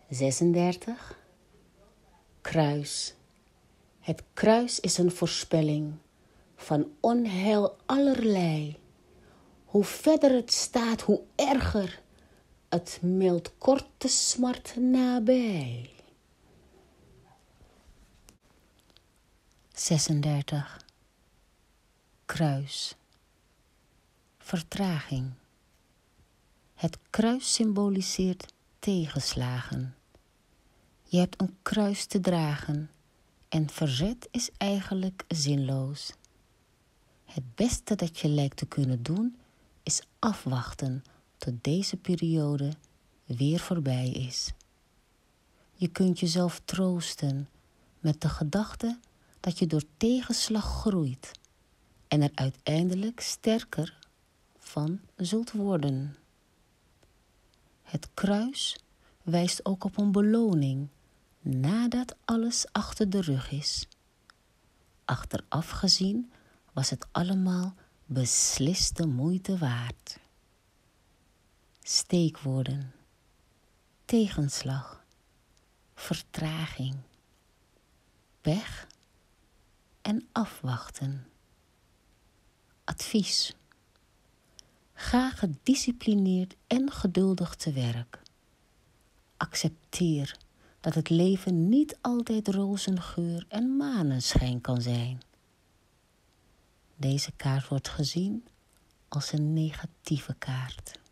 36. Kruis. Het kruis is een voorspelling van onheil allerlei. Hoe verder het staat, hoe erger. Het meldt korte smart nabij. 36. Kruis. Vertraging. Het kruis symboliseert tegenslagen. Je hebt een kruis te dragen en verzet is eigenlijk zinloos. Het beste dat je lijkt te kunnen doen is afwachten tot deze periode weer voorbij is. Je kunt jezelf troosten met de gedachte dat je door tegenslag groeit en er uiteindelijk sterker van zult worden. Het kruis wijst ook op een beloning nadat alles achter de rug is. Achteraf gezien was het allemaal beslist de moeite waard. Steekwoorden: tegenslag, vertraging, pech en afwachten. Advies: ga gedisciplineerd en geduldig te werk. Accepteer dat het leven niet altijd rozengeur en maneschijn kan zijn. Deze kaart wordt gezien als een negatieve kaart.